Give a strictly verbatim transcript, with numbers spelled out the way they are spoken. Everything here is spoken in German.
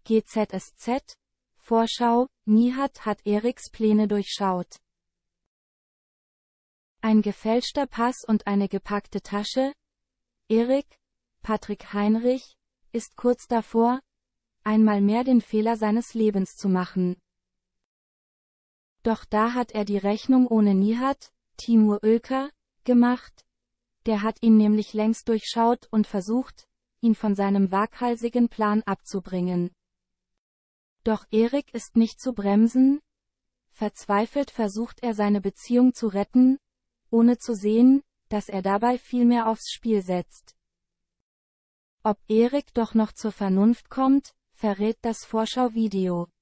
G Z S Z, Vorschau, Nihat hat Eriks Pläne durchschaut. Ein gefälschter Pass und eine gepackte Tasche? Erik, Patrick Heinrich, ist kurz davor, einmal mehr den Fehler seines Lebens zu machen. Doch da hat er die Rechnung ohne Nihat, Timur Ülker, gemacht. Der hat ihn nämlich längst durchschaut und versucht, ihn von seinem waghalsigen Plan abzubringen. Doch Erik ist nicht zu bremsen. Verzweifelt versucht er seine Beziehung zu retten, ohne zu sehen, dass er dabei viel mehr aufs Spiel setzt. Ob Erik doch noch zur Vernunft kommt, verrät das Vorschau-Video.